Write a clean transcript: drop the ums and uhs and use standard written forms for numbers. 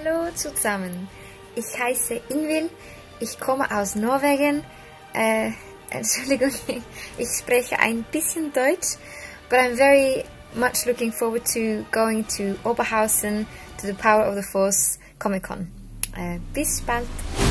Hallo zusammen, ich heiße Ingvild, ich komme aus Norwegen. Entschuldigung, ich spreche ein bisschen Deutsch, but I'm very much looking forward to going to Oberhausen to the Power of the Force Comic Con. Bis bald!